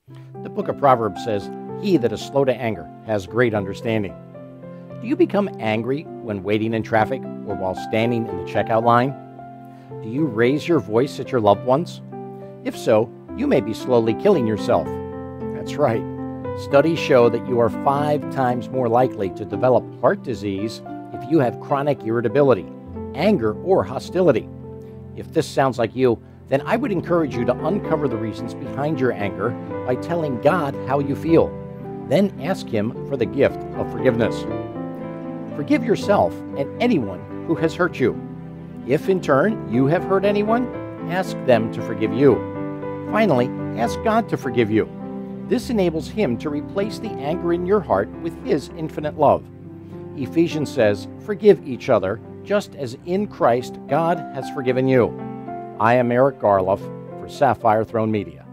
The book of Proverbs says, "He that is slow to anger has great understanding." Do you become angry when waiting in traffic or while standing in the checkout line? Do you raise your voice at your loved ones? If so, you may be slowly killing yourself. That's right. Studies show that you are 5 times more likely to develop heart disease if you have chronic irritability, anger, or hostility. If this sounds like you, then I would encourage you to uncover the reasons behind your anger by telling God how you feel. Then ask Him for the gift of forgiveness. Forgive yourself and anyone who has hurt you. If in turn you have hurt anyone, ask them to forgive you. Finally, ask God to forgive you. This enables Him to replace the anger in your heart with His infinite love. Ephesians says, "Forgive each other, just as in Christ God has forgiven you." I am Eric Garloff for Sapphire Throne Media.